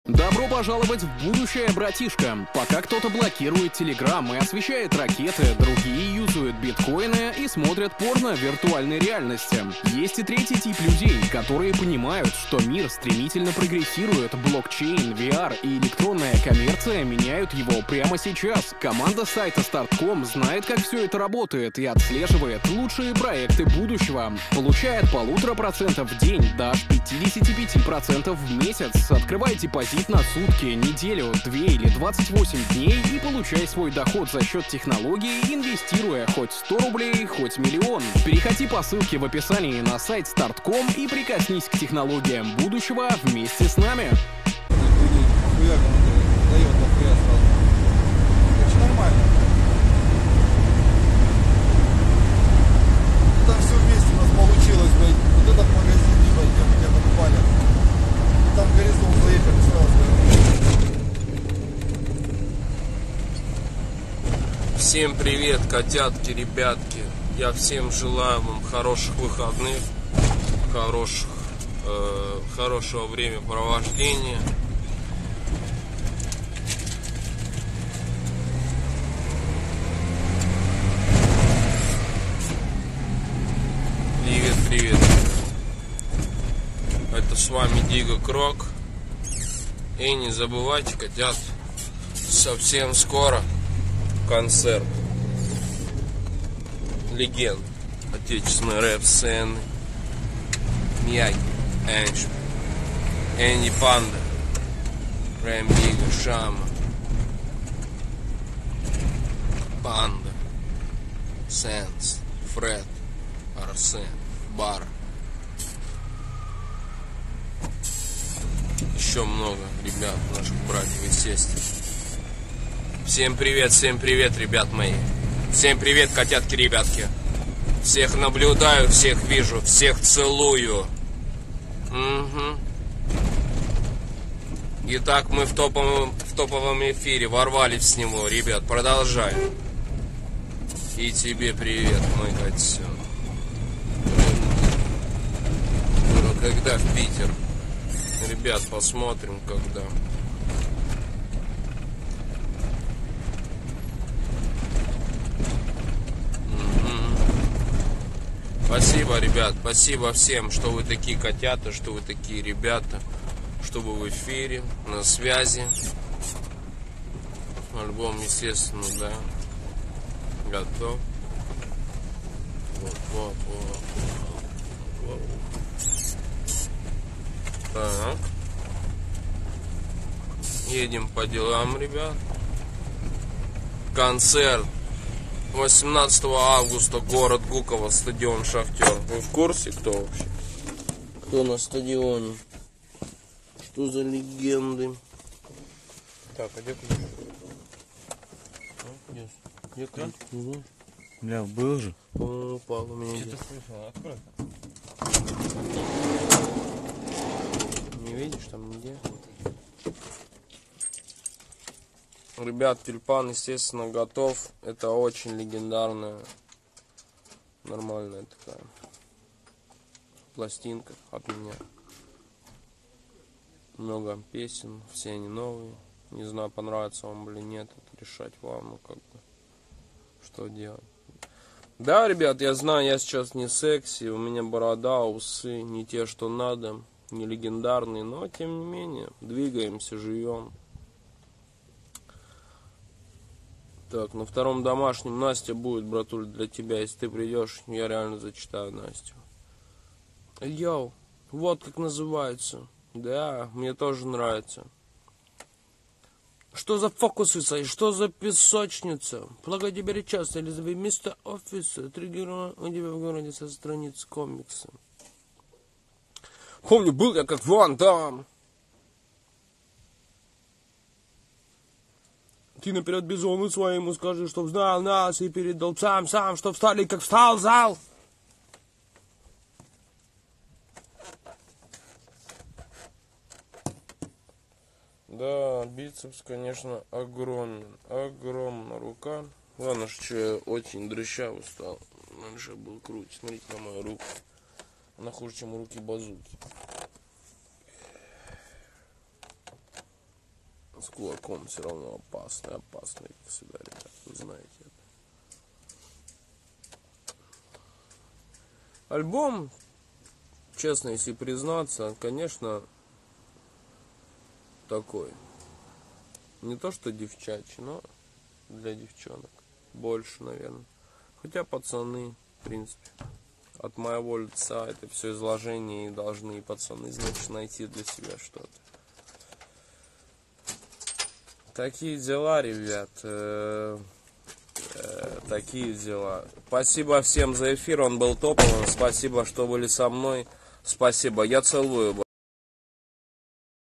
Добро пожаловать в будущее, братишка. Пока кто-то блокирует Телеграм и освещает ракеты, другие юзают биткоины и смотрят порно в виртуальной реальности. Есть и третий тип людей, которые понимают, что мир стремительно прогрессирует, блокчейн, VR и электронная коммерция меняют его прямо сейчас. Команда сайта Start.com знает, как все это работает и отслеживает лучшие проекты будущего. Получая от 1,5% в день до 55% в месяц. Открывай депозит на сутки, неделю, 2 или 28 дней и получай свой доход за счет технологий, инвестируя хоть 100 рублей, хоть миллион. Переходи по ссылке в описании на сайт Start.com и прикоснись к технологиям будущего вместе с нами. Нормально. Там все вместе у нас получилось, блядь. Вот этот магазин, ебать, где мы тебя покупали. И там горизонт заехали сразу. Всем привет, котятки, ребятки. Я всем желаю вам хороших выходных, хорошего времяпровождения. Привет. Это с вами Диго Крок. И не забывайте, котят, совсем скоро концерт легенд отечественной рэп-сцены. Мияги, Энш, Энни Панда, Рэм Диго, Шама, Панда, Сенс, Фред, Арсен, Бар. Еще много ребят, наших братьев и сестер. Всем привет, ребят мои. Всем привет, котятки, ребятки. Всех наблюдаю, всех вижу, всех целую. Угу. Итак, мы в топовом эфире ворвались с него, ребят, продолжаем. И тебе привет, мой котенок. Когда в Питер? Ребят, посмотрим, когда. Спасибо, ребят, спасибо всем, что вы такие котята, что вы такие ребята, что вы в эфире, на связи. Альбом, естественно, да, готов. Вот. Так. Едем по делам, ребят. Концерт 18 августа, город Гуково, стадион Шахтер. Вы в курсе, кто вообще? Кто на стадионе? Что за легенды? Так, а где ключ? Где ключ? Угу. Бля, был же. Упал у меня. Что ты слышал? Открой. Не видишь там нигде? Ребят, тюльпан, естественно, готов. Это очень легендарная, нормальная такая пластинка от меня. Много песен, все они новые. Не знаю, понравится вам или нет, это решать вам, что делать. Да, ребят, я знаю, я сейчас не секси, у меня борода, усы, не те, что надо, не легендарные, но тем не менее, двигаемся, живем. Так, на втором домашнем Настя будет, братуль, для тебя. Если ты придешь, я реально зачитаю Настю. Йоу, вот как называется. Да, мне тоже нравится. Что за фокусица и что за песочница? Благодаря часто, или за место офиса, триггерно у тебя в городе со страниц комикса. Помню, был я как Ван Дам. Ты наперед бизону своему скажи, чтоб знал нас и передал сам, чтоб встали, как встал зал. Да, бицепс, конечно, огромная рука. Ладно, что я очень дрыщавый стал. Раньше был круть. Смотрите на мою руку. Она хуже, чем руки базуки. С кулаком все равно опасный, как всегда, ребят, вы знаете это. Альбом, честно, если признаться, конечно, такой. Не то что девчачий, но для девчонок. Больше, наверное. Хотя пацаны, в принципе, от моего лица это все изложение и должны и пацаны, значит, найти для себя что-то. Такие дела, ребят. Такие дела. Спасибо всем за эфир, он был топовым. Спасибо, что были со мной. Спасибо, я целую.